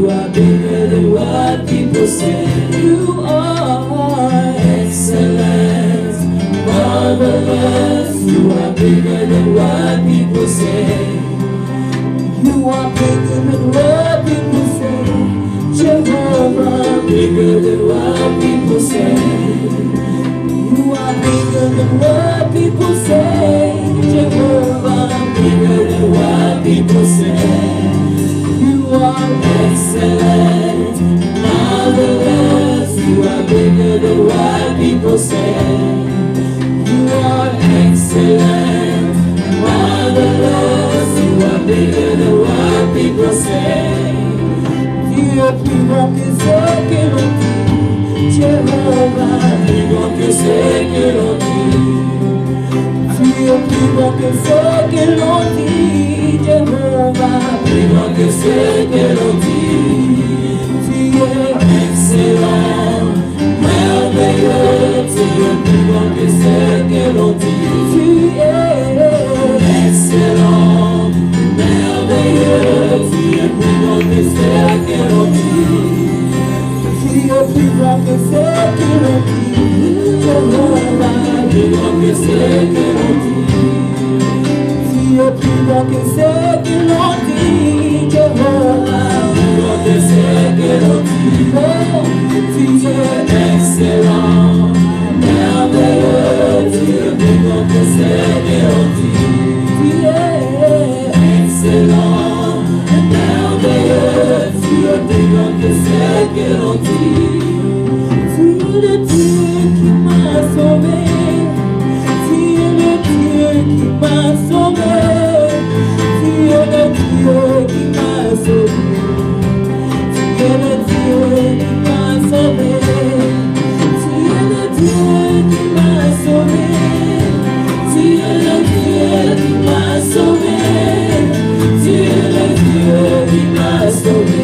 are bigger than what people say. You are excellent, marvelous. You are bigger than what people say. You are bigger than what people say. Jehovah, bigger than what people say. You are bigger than what people say. Jehovah, bigger than what people say. You are excellent, marvelous. You are bigger than what people say. You are excellent, marvelous. You are bigger than what people say. Dieu plus grand que ce que l'on dit. Jehovah, plus grand que ce que l'on dit. Dieu plus grand que ce que l'on dit. Jehovah, plus grand que ce que l'on dit. Tu es excellent, merveilleux. Tu es plus grand que ce que l'on dit. Tu es excellent, merveilleux. Tu es plus grand que ce que l'on dit. Tu es plus grand que ce que l'on dit. Jehovah, plus grand que ce que l'on dit. Tu es plus grand que ce que l'on dit. Jehovah, plus grand que ce que l'on dit. Oh, tu es excellent, merveilleux. Tu es plus grand que ce que l'on dit. Tu es excellent, merveilleux. Tu es plus grand que ce que l'on dit. Tu es le Dieu qui m'a sauvé. Tu es le Dieu qui m'a sauvé. Tu es le Dieu qui m'a sauvé. Tu es le Dieu qui m'a sauvé. Tu es le Dieu qui m'a sauvé. Tu es le Dieu qui m'a sauvé. Tu es le Dieu qui m'a sauvé.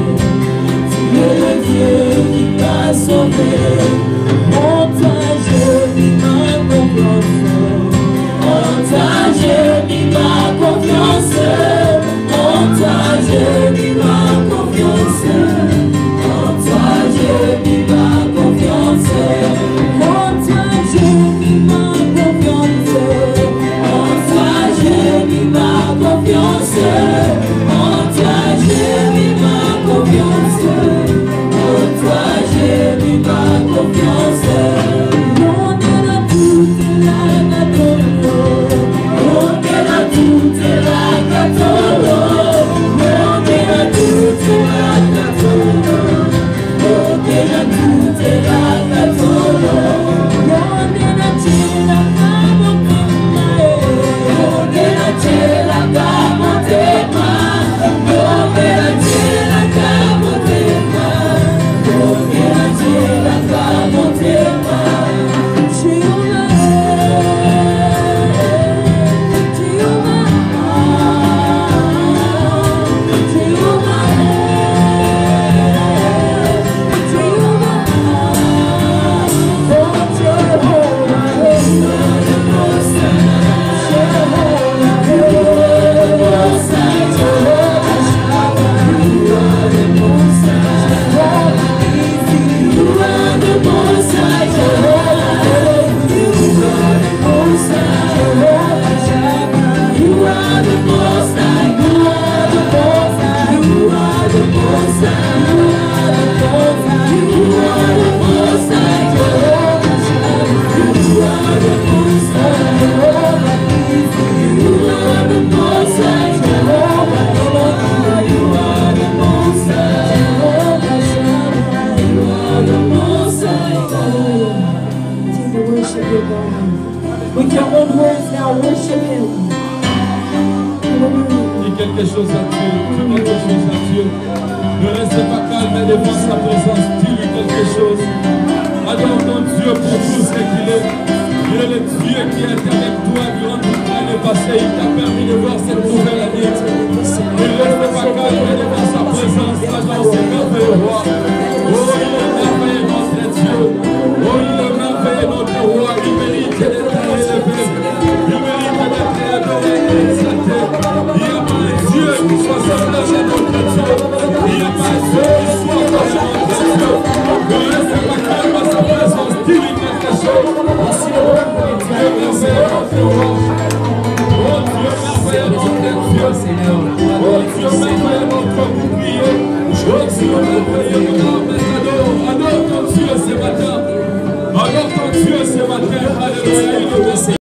Tu es le Dieu qui m'a sauvé. En toi j'ai mis ma confiance. En toi j'ai mis ma confiance. En toi j'ai mis ma confiance. En toi j'ai mis ma confiance. En toi j'ai mis ma confiance. En toi j'ai mis ma confiance. En toi j'ai mis ma confiance. En toi j'ai mis ma confiance. On est là toute la gatolo. On est là toute la gatolo. On est là toute la gatolo. On est là toute la gatolo. On est là toute la gatolo. On est là toute la gatolo. On est là toute la With your own words now, worship Him. Dis quelque chose à Dieu. Dis quelque chose à Dieu. Ne restez pas calme et devant sa présence.